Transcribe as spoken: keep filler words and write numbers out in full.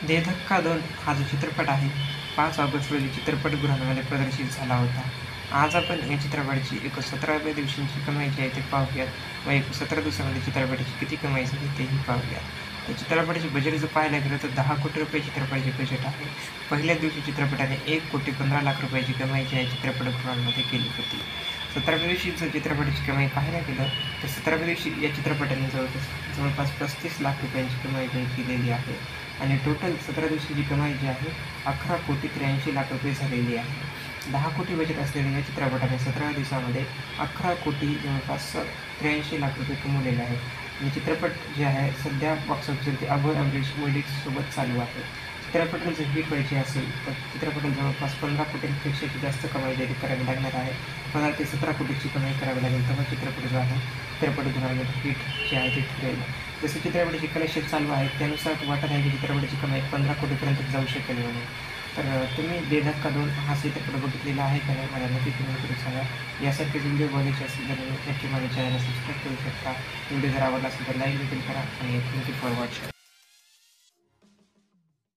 दे धक्का दोन हा जो चित्रपट आहे पाच ऑगस्ट रोजी चित्रपटगृहांमध्ये प्रदर्शित झाला होता. आज आपण या चित्रपटाची एक सतराव्या दिवशींची कमाई जी आहे ते पाहूयात व एक सतरा दिवसामध्ये चित्रपटाची किती कमाई झाली तेही पाहूयात. तर चित्रपटाचे बजेट जर पाहायला गेलं तर दहा कोटी रुपये चित्रपटाचे बजेट आहे. पहिल्या दिवशी चित्रपटाने एक कोटी पंधरा लाख रुपयाची कमाई जी आहे चित्रपटगृहांमध्ये केली होती. सतराव्या दिवशी जर चित्रपटाची कमाई पाहायला गेलं तर सतराव्या दिवशी या चित्रपटाने जवळपास जवळपास पस्तीस लाख रुपयांची कमाई केलेली आहे आणि टोटल सतरा दिवशीची कमाई जी आहे अकरा कोटी त्र्याऐंशी लाख रुपये झालेली आहे. दहा कोटी बजेट असलेल्या या चित्रपटाने सतरा दिवसामध्ये अकरा कोटी जवळपास त्र्याऐंशी लाख रुपये कमवलेले आहेत. आणि चित्रपट जे आहे सध्या बॉक्स ऑफिसवरती अबव ॲव्हरेज वर्डिक्ससोबत चालू आहे. चित्रपटाला जर हिट व्हायची असेल तर चित्रपटाला जवळपास पंधरा कोटींपेक्षा जास्त कमाई देखील करावी लागणार आहे. पंधरा ते सतरा कोटीची कमाई करावी लागेल तेव्हा चित्रपट जो आहे चित्रपटगृहामध्ये हिट जे आहे ते ठरेल. जसं चित्रपटाची कलेक्शन चालू आहे त्यानुसार वाटत आहे की चित्रपटाची कमाई पंधरा कोटीपर्यंत जाऊ शकेल म्हणून. तर तुम्ही दे धक्का दोन हा चित्रपट बघितलेला आहे का नाही मला नक्की कमेंट करून सांगा. यासारखेच व्हिडिओ बघायचे असेल तर नक्की माझ्या चॅनलला सबस्क्राईब करू शकता. व्हिडिओ जर आवडला असेल तर लाईक देखील करा आणि थँक्यू फॉर वॉचिंग.